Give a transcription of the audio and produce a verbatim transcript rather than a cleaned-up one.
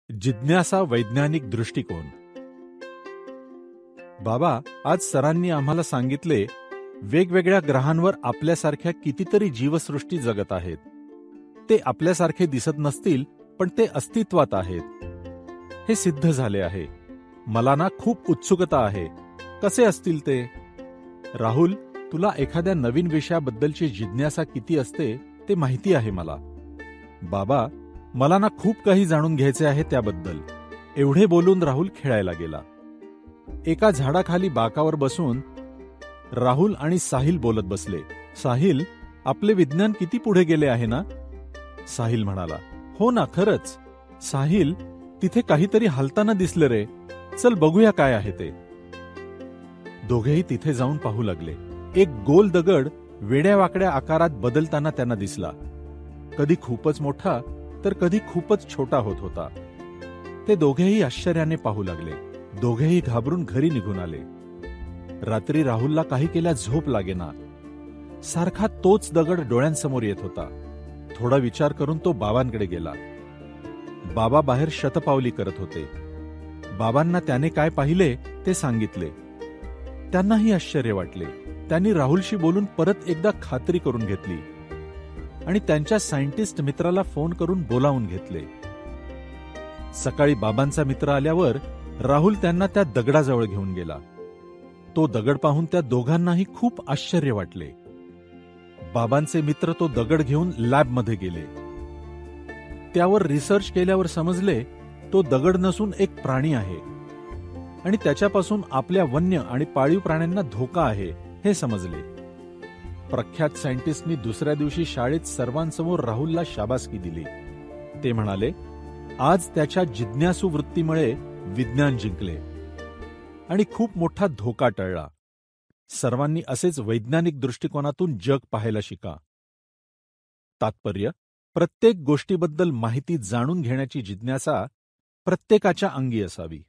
जिज्ञासा वैज्ञानिक दृष्टिकोन. बाबा, आज सरांनी आम्हाला सांगितले वेगवेगळ्या ग्रहांवर आपल्यासारख्या कितीतरी जीवसृष्टी जगत आहेत. ते आपल्यासारखे दिसत नसतील, पण ते अस्तित्वात आहेत. हे सिद्ध झाले आहे. मला ना खूप उत्सुकता आहे. कसे असतील ते? राहुल, तुला एखाद्या नवीन विषयाबद्दलची जिज्ञासा किती असते ते माहिती आहे मला. बाबा, मला ना खूप काही जाणून घ्यायचे आहे त्याबद्दल. एवढे बोलून राहुल खेळायला गेला. एका झाडाखाली बाकावर बसून राहुल आणि साहिल बोलत बसले. साहिल, आपले विज्ञान किती पुढे गेले आहे ना? साहिल म्हणाला. हो ना, खरंच. साहिल, तिथे काहीतरी हलताना दिसलं रे. चल बघूया काय आहे ते. दोघेही तिथे जाऊन पाहू लागले. एक गोल दगड वेड्यावाकड्या आकारात बदलताना त्यांना दिसला. कधी खूपच मोठा तर कधी खूपच छोटा होत होता. ते दोघेही आश्चर्याने पाहू लागले. दोघेही घाबरून घरी निघून आले. रात्री राहुलला काही केल्या झोप लागेना. सारखा तोच दगड डोळ्यांसमोर येत होता. थोडा विचार करून तो बाबांकडे गेला. बाबा बाहेर शतपावली करत होते. बाबांना त्याने काय पाहिले ते सांगितले. त्यांनाही आश्चर्य वाटले. त्यांनी राहुलशी बोलून परत एकदा खात्री करून घेतली आणि त्यांच्या सायंटिस्ट मित्राला फोन करून बोलावून घेतले. सकाळी बाबांचा मित्र आल्यावर राहुल त्यांना त्या दगडाजवळ घेऊन गेला. तो दगड पाहून त्या दोघांनाही खूप आश्चर्य वाटले. बाबांचे मित्र तो दगड घेऊन लॅबमध्ये गेले. त्यावर रिसर्च केल्यावर समजले तो दगड नसून एक प्राणी आहे आणि त्याच्यापासून आपल्या वन्य आणि पाळीव प्राण्यांना धोका आहे हे समजले. प्रख्यात सायंटिस्टनी दुसऱ्या दिवशी शाळेत सर्वांसमोर राहुलला शाबासकी दिली. ते म्हणाले, आज त्याच्या जिज्ञासू वृत्तीमुळे विज्ञान जिंकले आणि खूप मोठा धोका टळला. सर्वांनी असेच वैज्ञानिक दृष्टिकोनातून जग पाहायला शिका. तात्पर्य: प्रत्येक गोष्टीबद्दल माहिती जाणून घेण्याची जिज्ञासा प्रत्येकाच्या अंगी असावी.